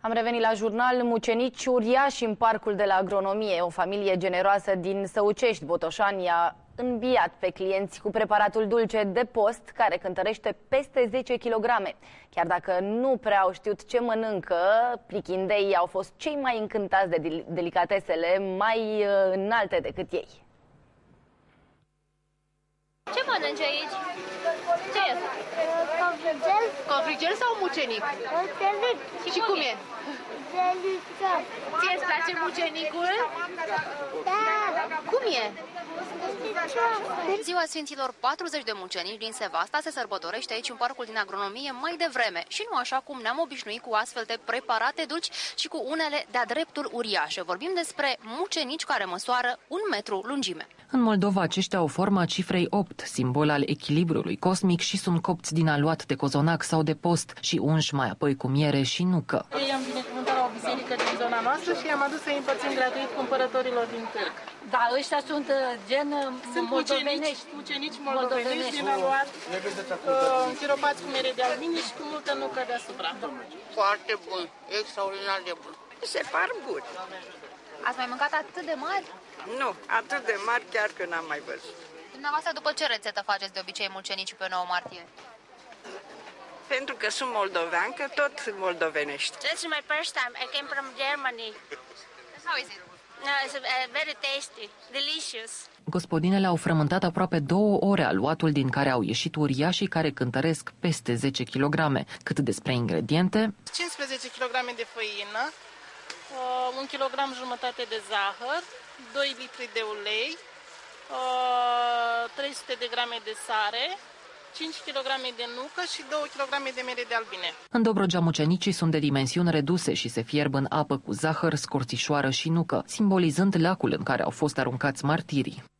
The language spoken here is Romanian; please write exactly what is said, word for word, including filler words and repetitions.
Am revenit la jurnal. Mucenici uriași în parcul de la agronomie. O familie generoasă din Săucești, Botoșani, a înviat pe clienți cu preparatul dulce de post, care cântărește peste zece kilograme. Chiar dacă nu prea au știut ce mănâncă, prichindeii au fost cei mai încântați de delicatesele mai înalte decât ei. Ce mănânci aici? Ce e? Confrigel. Confrigel sau mucenic? Mucenic. Și, și cum e? Delicios. Ție îți place mucenicul? Da. Cum e? Ziua Sfinților patruzeci de mucenici din Sevasta se sărbătorește aici în parcul din agronomie mai devreme și nu așa cum ne-am obișnuit cu astfel de preparate dulci și cu unele de-a dreptul uriașe. Vorbim despre mucenici care măsoară un metru lungime. În Moldova aceștia au forma cifrei opt, simbol al echilibrului cosmic, și sunt copți din aluat de cozonac sau de post și unși mai apoi cu miere și nucă. I-am binecuvântat la o biserică din zona noastră și i-am adus să-i împărțim gratuit cumpărătorilor din târg. Da, ăștia sunt gen Sunt moldovenești. mucenici, mucenici moldovenești din aluat, închiropați cu mere de albine și cu multă nucă deasupra. Foarte bun, extraordinar de bun. Se par buni. Ați mai mâncat atât de mari? Nu, atât de mari chiar că n-am mai văzut. Dumneavoastră, după ce rețetă faceți de obicei mucenici pe nouă martie? Pentru că sunt moldoveancă, tot moldovenești. This is my first time. I came from Germany. How is it? No, it's uh, very tasty, delicious. Gospodinele au frământat aproape două ore aluatul din care au ieșit uriașii care cântăresc peste zece kilograme. Cât despre ingrediente? cincisprezece kilograme de făină, un kilogram jumătate de zahăr, doi litri de ulei, trei sute de grame de sare, cinci kilograme de nucă și două kilograme de mere de albine. În Dobrogea mucenicii sunt de dimensiuni reduse și se fierb în apă cu zahăr, scorțișoară și nucă, simbolizând lacul în care au fost aruncați martirii.